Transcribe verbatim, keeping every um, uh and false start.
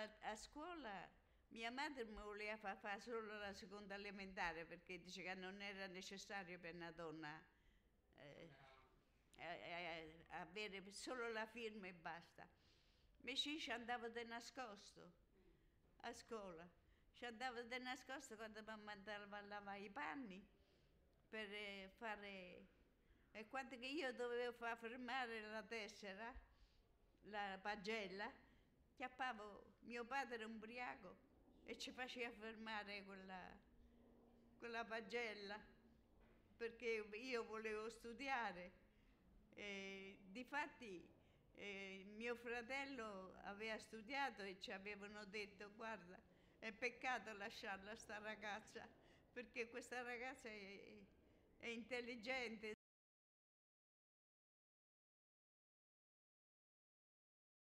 a, a scuola mia madre mi voleva far fare solo la seconda elementare perché dice che non era necessario per una donna eh, eh, eh, avere solo la firma e basta. Invece io ci andavo di nascosto a scuola, ci andavo di nascosto quando mi mandava a lavare i panni per eh, fare... E quando che io dovevo far firmare la tessera, la pagella, chiappavo mio padre ubriaco e ci faceva firmare quella, quella pagella perché io volevo studiare. E, difatti eh, mio fratello aveva studiato e ci avevano detto guarda, è peccato lasciarla sta ragazza perché questa ragazza è, è intelligente,